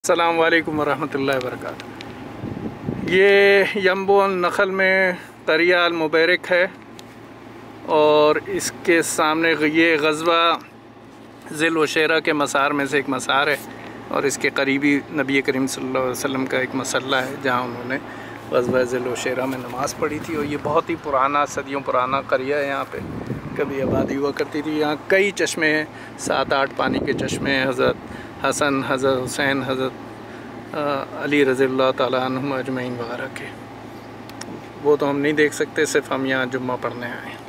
अस्सलाम वालेकुम वरहमतुल्लाहि वबरकातुहू। ये यम्बो नखल में क़रिया अल मुबारक है और इसके सामने ये ग़ज़वा ज़िल वशेरा के मसार में से एक मसार है और इसके करीबी नबी करीम सल्लल्लाहु अलैहि वसल्लम का एक मसल्ला है जहाँ उन्होंने ग़ज़वा ज़िल वशेरा में नमाज़ पढ़ी थी। और ये बहुत ही पुराना, सदियों पुराना क़रिया है। यहाँ पे कभी आबादी हुआ करती थी। यहाँ कई चश्मे हैं, 7-8 पानी के चश्मे हैं। हज़रत हसन, हज़रत हुसैन, हज़रत अली रज़ियल्लाहु ताला अन्हुम अजमईन वगैरह के। वो तो हम नहीं देख सकते, सिर्फ हम यहाँ जुम्मा पढ़ने आए हैं।